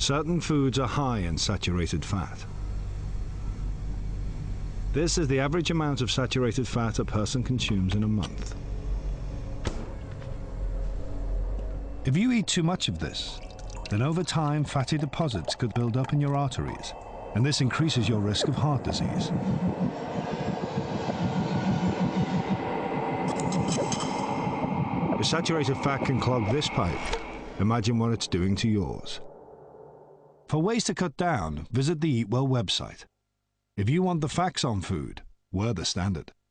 Certain foods are high in saturated fat. This is the average amount of saturated fat a person consumes in a month. If you eat too much of this, then over time fatty deposits could build up in your arteries, and this increases your risk of heart disease. If saturated fat can clog this pipe, imagine what it's doing to yours. For ways to cut down, visit the Eat Well website. If you want the facts on food, we're the standard.